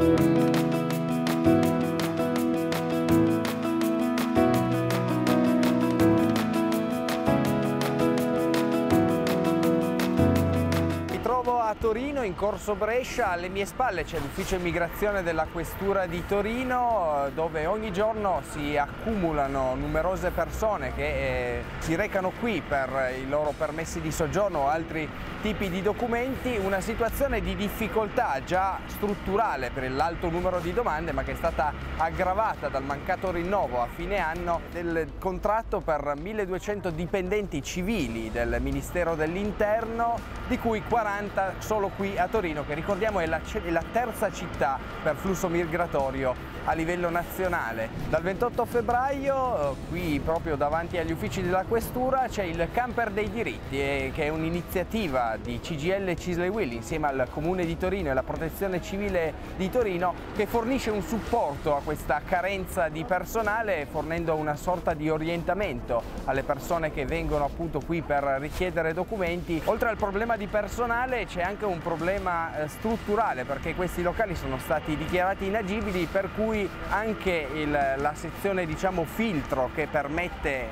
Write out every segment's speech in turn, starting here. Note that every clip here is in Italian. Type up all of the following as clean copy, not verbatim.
A Torino, in Corso Brescia, alle mie spalle c'è l'ufficio immigrazione della Questura di Torino, dove ogni giorno si accumulano numerose persone che si recano qui per i loro permessi di soggiorno o altri tipi di documenti. Una situazione di difficoltà già strutturale per l'alto numero di domande, ma che è stata aggravata dal mancato rinnovo a fine anno del contratto per 1200 dipendenti civili del Ministero dell'Interno, di cui 40 solo qui a Torino, che ricordiamo è la terza città per flusso migratorio a livello nazionale. Dal 28 febbraio, qui proprio davanti agli uffici della Questura, c'è il Camper dei diritti, che è un'iniziativa di CGIL e CISL-e-Will insieme al Comune di Torino e la Protezione Civile di Torino, che fornisce un supporto a questa carenza di personale, fornendo una sorta di orientamento alle persone che vengono appunto qui per richiedere documenti. Oltre al problema di personale c'è anche un problema strutturale, perché questi locali sono stati dichiarati inagibili, per cui anche la sezione, diciamo, filtro, che permette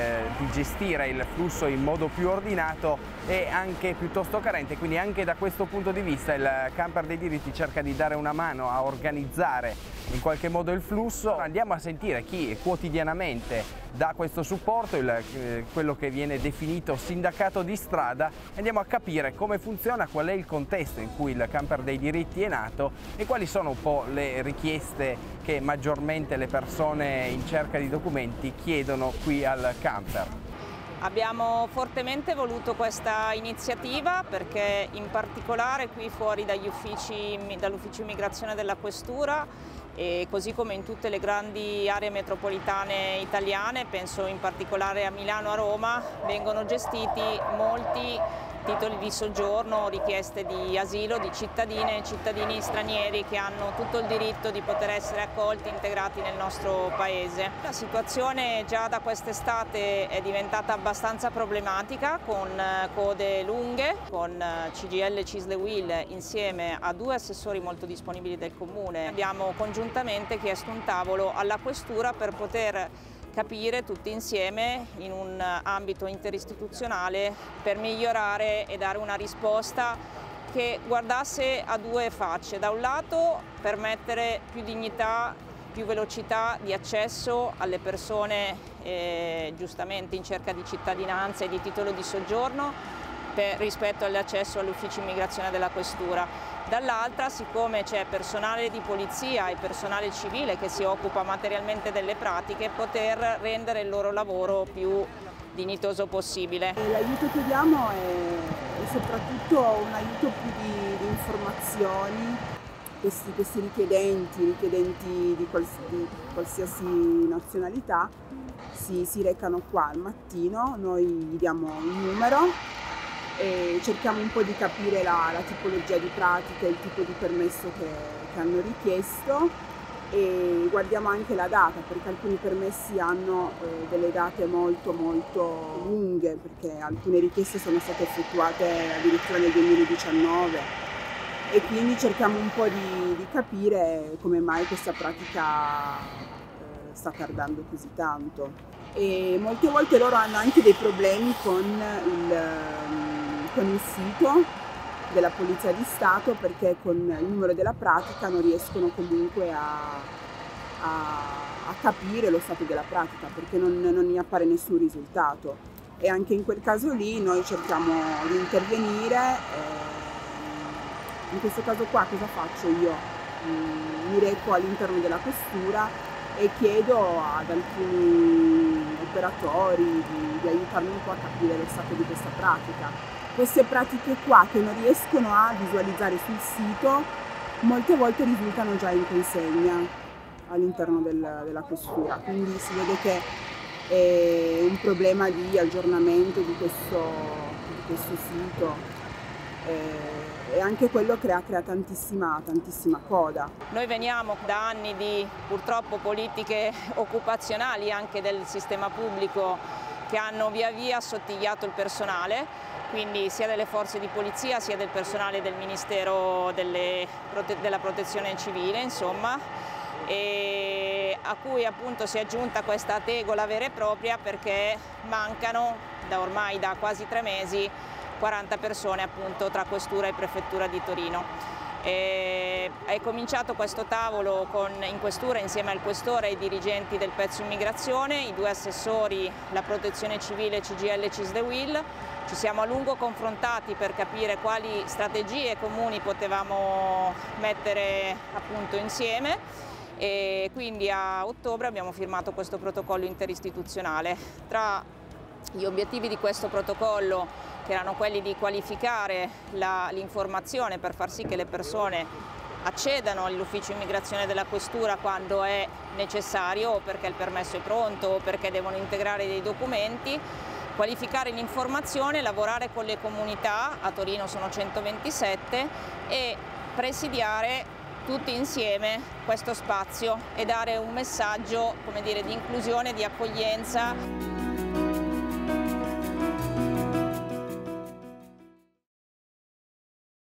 di gestire il flusso in modo più ordinato, è anche piuttosto carente. Quindi anche da questo punto di vista il Camper dei diritti cerca di dare una mano a organizzare in qualche modo il flusso. Andiamo a sentire chi quotidianamente dà questo supporto, quello che viene definito sindacato di strada. Andiamo a capire come funziona, qual è il contesto in cui il Camper dei diritti è nato e quali sono un po' le richieste che maggiormente le persone in cerca di documenti chiedono qui al Camper. Abbiamo fortemente voluto questa iniziativa perché in particolare qui fuori dall'ufficio immigrazione della Questura, e così come in tutte le grandi aree metropolitane italiane, penso in particolare a Milano e a Roma, vengono gestiti molti titoli di soggiorno, richieste di asilo di cittadine e cittadini stranieri che hanno tutto il diritto di poter essere accolti e integrati nel nostro Paese. La situazione già da quest'estate è diventata abbastanza problematica, con code lunghe, con CGIL e CISL-e-Will insieme a 2 assessori molto disponibili del Comune. Abbiamo congiuntamente chiesto un tavolo alla Questura per poter capire tutti insieme in un ambito interistituzionale per migliorare e dare una risposta che guardasse a 2 facce. Da un lato permettere più dignità, più velocità di accesso alle persone giustamente in cerca di cittadinanza e di titolo di soggiorno rispetto all'accesso all'ufficio immigrazione della Questura. Dall'altra, siccome c'è personale di polizia e personale civile che si occupa materialmente delle pratiche, poter rendere il loro lavoro più dignitoso possibile. L'aiuto che diamo è soprattutto un aiuto più di informazioni. Questi richiedenti di qualsiasi nazionalità si recano qua al mattino, noi gli diamo un numero e cerchiamo un po' di capire la tipologia di pratica, il tipo di permesso che hanno richiesto, e guardiamo anche la data, perché alcuni permessi hanno delle date molto lunghe, perché alcune richieste sono state effettuate addirittura nel 2019, e quindi cerchiamo un po' di capire come mai questa pratica sta tardando così tanto. E molte volte loro hanno anche dei problemi con il sito della Polizia di Stato, perché con il numero della pratica non riescono comunque a capire lo stato della pratica, perché non ne appare nessun risultato, e anche in quel caso lì noi cerchiamo di intervenire. In questo caso qua cosa faccio io? Mi reco all'interno della Questura e chiedo ad alcuni operatori di aiutarmi un po' a capire lo stato di questa pratica. Queste pratiche qua, che non riescono a visualizzare sul sito, molte volte risultano già in consegna all'interno della Questura, quindi si vede che è un problema di aggiornamento di questo sito, e anche quello crea tantissima coda. Noi veniamo da anni di purtroppo politiche occupazionali anche del sistema pubblico che hanno via via assottigliato il personale, quindi sia delle forze di polizia sia del personale del Ministero della Protezione Civile, insomma, e a cui appunto si è aggiunta questa tegola vera e propria perché mancano ormai da quasi 3 mesi 40 persone appunto tra Questura e Prefettura di Torino. È cominciato questo tavolo in Questura insieme al Questore e ai dirigenti del pezzo immigrazione, i 2 assessori, la Protezione Civile, CGIL e CISL e UIL. Ci siamo a lungo confrontati per capire quali strategie comuni potevamo mettere appunto insieme e quindi a ottobre abbiamo firmato questo protocollo interistituzionale. Tra gli obiettivi di questo protocollo, che erano quelli di qualificare l'informazione per far sì che le persone accedano all'ufficio immigrazione della Questura quando è necessario, o perché il permesso è pronto o perché devono integrare dei documenti, qualificare l'informazione, lavorare con le comunità, a Torino sono 127, e presidiare tutti insieme questo spazio e dare un messaggio, come dire, di inclusione, di accoglienza.